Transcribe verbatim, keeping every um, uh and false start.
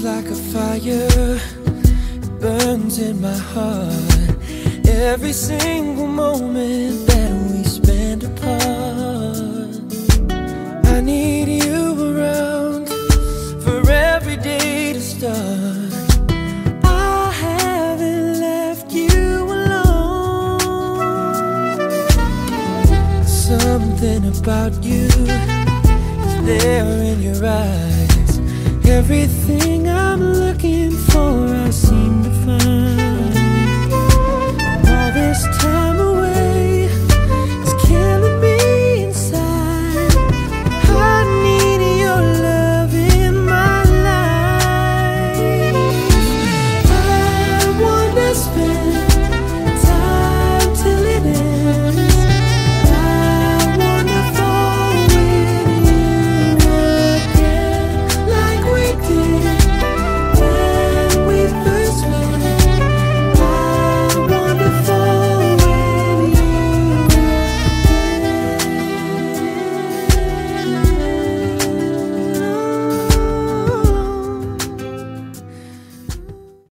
like a fire, it burns in my heart. Every single moment that we spend apart, I need you around for every day to start. I haven't left you alone. Something about you is there in your eyes. Everything I'm looking for, I